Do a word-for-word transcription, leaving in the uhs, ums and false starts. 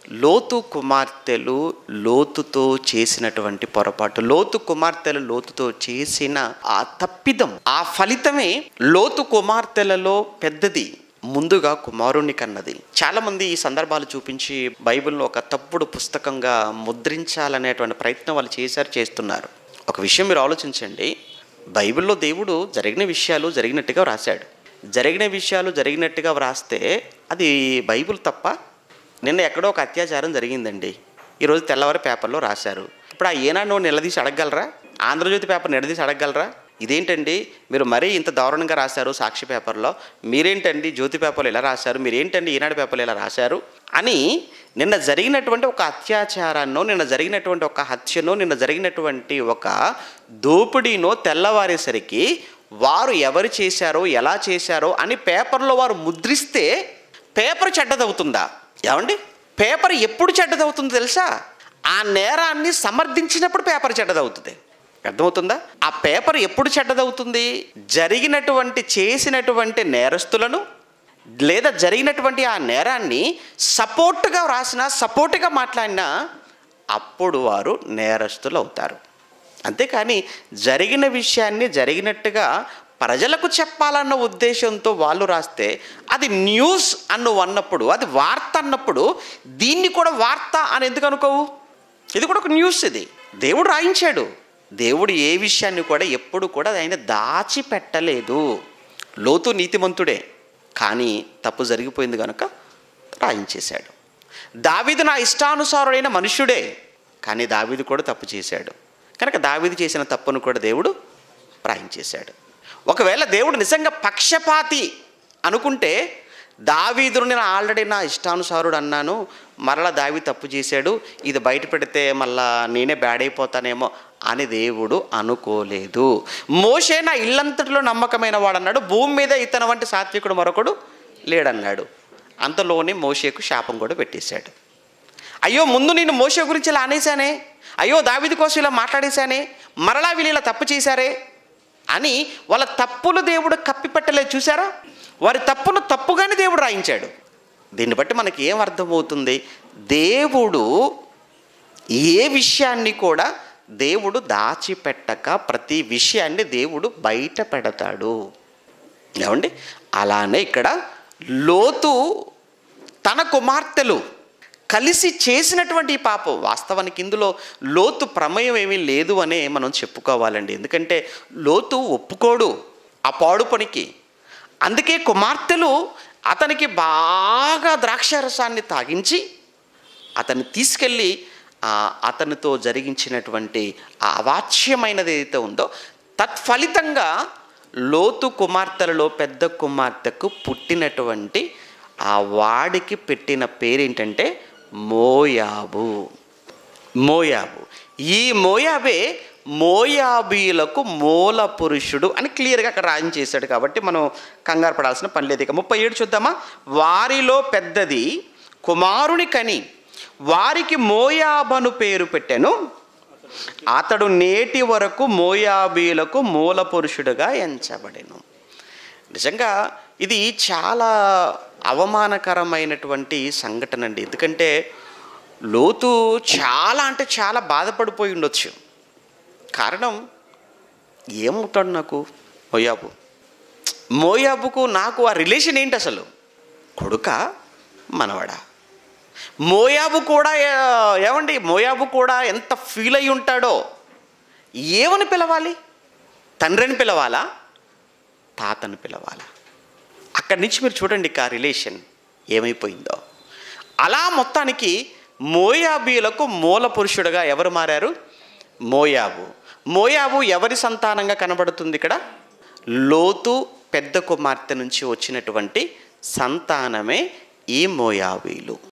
లోతు కుమార్తెలు లోతుతో చేసినటువంటి పొరపాటు, లోతు కుమార్తెలు లోతుతో చేసిన ఆ తప్పిదం, ఆ ఫలితమే లోతు కుమార్తెలలో పెద్దది ముందుగా కుమారుణ్ణి కన్నది. చాలామంది ఈ సందర్భాలు చూపించి బైబిల్ను ఒక తప్పుడు పుస్తకంగా ముద్రించాలనేటువంటి ప్రయత్నం వాళ్ళు చేశారు, చేస్తున్నారు. ఒక విషయం మీరు ఆలోచించండి. బైబిల్లో దేవుడు జరిగిన విషయాలు జరిగినట్టుగా వ్రాసాడు. జరిగిన విషయాలు జరిగినట్టుగా వ్రాస్తే అది బైబిల్ తప్ప? నిన్న ఎక్కడో ఒక అత్యాచారం జరిగిందండి, ఈరోజు తెల్లవారి పేపర్లో రాశారు. ఇప్పుడు ఆ ఏనాడు నిలదీసి అడగగలరా? ఆంధ్రజ్యోతి పేపర్ నిలదీసి అడగగలరా? ఇదేంటండి మీరు మరీ ఇంత దారుణంగా రాశారు సాక్షి పేపర్లో, మీరేంటండి జ్యోతి పేపర్లో ఇలా రాశారు, మీరేంటండి ఈనాడు పేపర్లో ఇలా రాశారు అని నిన్న జరిగినటువంటి ఒక అత్యాచారాన్నో, నిన్న జరిగినటువంటి ఒక హత్యనో, నిన్న జరిగినటువంటి ఒక దోపిడీనో తెల్లవారేసరికి వారు ఎవరు చేశారో ఎలా చేశారో అని పేపర్లో వారు ముద్రిస్తే పేపర్ చెడ్డదవుతుందా? ఏమండి, పేపర్ ఎప్పుడు చెడ్డదవుతుందో తెలుసా? ఆ నేరాన్ని సమర్థించినప్పుడు పేపర్ చెడ్డదవుతుంది. అర్థమవుతుందా? ఆ పేపర్ ఎప్పుడు చెడ్డదవుతుంది? జరిగినటువంటి చేసినటువంటి నేరస్తులను లేదా జరిగినటువంటి ఆ నేరాన్ని సపోర్ట్గా వ్రాసినా, సపోర్ట్గా మాట్లాడినా అప్పుడు వారు నేరస్తులు అవుతారు. అంతేకాని జరిగిన విషయాన్ని జరిగినట్టుగా ప్రజలకు చెప్పాలన్న ఉద్దేశంతో వాళ్ళు రాస్తే అది న్యూస్ అన్ను అన్నప్పుడు, అది వార్త అన్నప్పుడు దీన్ని కూడా వార్త అని ఎందుకు అనుకోవు? ఇది కూడా ఒక న్యూస్. ఇది దేవుడు రాయించాడు. దేవుడు ఏ విషయాన్ని కూడా ఎప్పుడు కూడా ఆయన దాచిపెట్టలేదు. లోతు నీతిమంతుడే, కానీ తప్పు జరిగిపోయింది కనుక రాయించేశాడు. దావీదు నా ఇష్టానుసారుడైన మనుష్యుడే, కానీ దావీదు కూడా తప్పు చేశాడు కనుక దావీదు చేసిన తప్పును కూడా దేవుడు రాయించేశాడు. ఒకవేళ దేవుడు నిజంగా పక్షపాతి అనుకుంటే దావీదును నేను ఆల్రెడీ నా ఇష్టానుసారుడు అన్నాను, మరలా దావీదు తప్పు చేశాడు, ఇది బయట పెడితే మళ్ళా నేనే బ్యాడ్ అయిపోతానేమో అని దేవుడు అనుకోలేదు. మోషే నా ఇల్లంతటిలో నమ్మకమైన వాడు అన్నాడు, భూమి మీద ఇతని వంటి సాత్వికుడు మరొకడు లేడన్నాడు. అంతలోనే మోషేకు శాపం కూడా పెట్టేశాడు. అయ్యో ముందు నేను మోషే గురించి ఇలా అనేశానే, అయ్యో దావీదు కోసం ఇలా మాట్లాడేశానే, మరలా వీళ్ళు ఇలా తప్పు చేశారే అని వాళ్ళ తప్పులు దేవుడు కప్పిపెట్టలేదు. చూసారా? వారి తప్పును తప్పుగానే దేవుడు రాయించాడు. దీన్ని బట్టి మనకి ఏం అర్థమవుతుంది? దేవుడు ఏ విషయాన్ని కూడా దేవుడు దాచిపెట్టక ప్రతి విషయాన్ని దేవుడు బయట పెడతాడు. ఏమండి, అలానే ఇక్కడ లోతు తన కుమార్తెలు కలిసి చేసినటువంటి పాపం, వాస్తవానికి ఇందులో లోతు ప్రమేయం ఏమీ లేదు అనే మనం చెప్పుకోవాలండి. ఎందుకంటే లోతు ఒప్పుకోడు ఆ పాడు పనికి. అందుకే కుమార్తెలు అతనికి బాగా ద్రాక్షారసాన్ని తాగించి అతన్ని తీసుకెళ్ళి అతనితో జరిగించినటువంటి ఆ అవాచ్యమైనది ఏదైతే ఉందో తత్ఫలితంగా లోతు కుమార్తెలలో పెద్ద కుమార్తెకు పుట్టినటువంటి ఆ వాడికి పెట్టిన పేరేంటంటే మోయాబు. మోయాబు ఈ మోయాబే మోయాబీలకు మూల పురుషుడు అని క్లియర్గా అక్కడ రాయించేశాడు. కాబట్టి మనం కంగారు పడాల్సిన పని లేదు. ఇక ముప్పై ఏడు చూద్దామా? వారిలో పెద్దది కుమారుని కని వారికి మోయాబను పేరు పెట్టెను, అతడు నేటి వరకు మోయాబీలకు మూల పురుషుడుగా ఎంచబడెను. నిజంగా ఇది చాలా అవమానకరమైనటువంటి సంఘటన అండి. ఎందుకంటే లోతు చాలా అంటే చాలా బాధపడిపోయి ఉండొచ్చు. కారణం ఏముంటాడు నాకు మోయాబు, మోయాబుకు నాకు ఆ రిలేషన్ ఏంటి అసలు? కొడుక మనవడా? మోయాబు కూడా ఏమండి, మోయాబు కూడా ఎంత ఫీల్ అయి ఉంటాడో. ఏమని పిలవాలి? తండ్రిని పిలవాలా, తాతను పిలవాలా? అక్కడి నుంచి మీరు చూడండి ఆ రిలేషన్ ఏమైపోయిందో. అలా మొత్తానికి మోయాబీలకు మూల పురుషుడుగా ఎవరు మారారు? మోయాబు. మోయాబు ఎవరి సంతానంగా కనబడుతుంది ఇక్కడ? లోతు పెద్ద కుమార్తె నుంచి వచ్చినటువంటి సంతానమే ఈ మోయాబీలు.